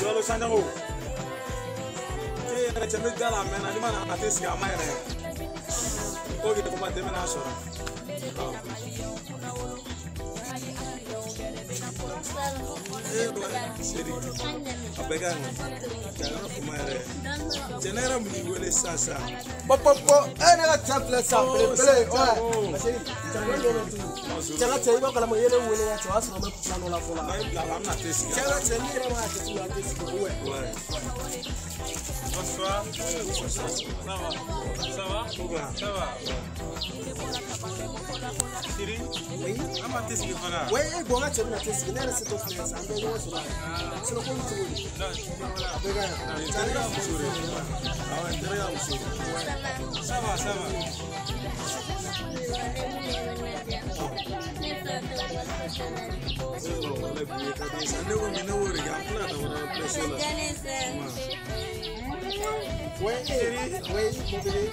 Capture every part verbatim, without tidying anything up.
Lalu sana oh. Jadi cemil jalan mana di mana nanti siapa main ya? Oh gitu tempat dia mana asal? Eh, seri. Apa kan? Jangan kemarin. Jangan menjual sasa. Pop pop, eh nak cakap sampai beli. Oh, masih. Jangan cakap kalau mau yele wele ya cakap sama plano la fola. Jangan nak tes. Jangan cakap ni ramai cakap tu nanti sikit. Bonsoir. Ça va? Ça va? Ça va. Siri? Oui. Ama tes ke fana? Oui, bon là tu me tes sikit. Nera c'est ton frère, ça me donne ça. C'est le point de vue. Bega. Jangan musuri. Awan jangan musuri. Ça va, ça va. Oui, oui, mobile.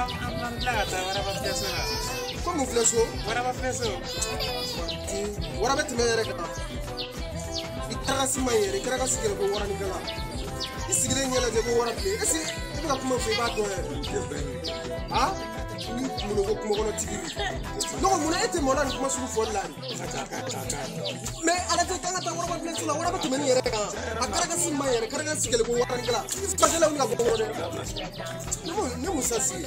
Como fleso? Waraba fleso. Waraba timere ka. Ikara simayere, ikara ka sigere ko warani kala. Isigere nyela je ko warani. Esi, ibuka kuma fe ba to. Ah? Ni muno ko kuma kono tigiri. No muno ete mona ni kuma suru fo lari. Me ala te tanga ta waraba fleso la waraba timere yere ka. Akara ka simayere, ikara ka sigere ko warani kala. Pajela unga ko kono. No, no musasi.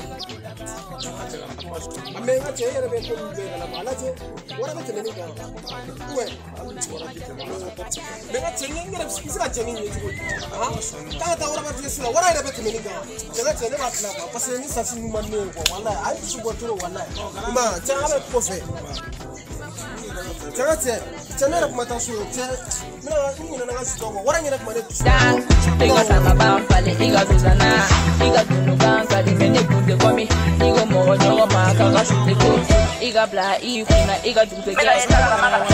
Ame nga che yere be ko be la mala che waraba timere ka. Uwe. Me nga che ngere bisira che ni ni ko. Ah? Tanga ta waraba fleso la waraba be timere ka. Jela che ne ba tla ka. Parce que ni sasi ni man no ko wallahi. Ai su go toro wallahi. Ma tanga be ko fe. Tanga che Chanera kuma ta so che mina ni na nga sito wara nyina kuma ne dan iga sama ba fale iga bizana iga tunu kan ka di mene kunde komi iga mo nyogo ma ka ka shute ko iga bla i kuna iga dum te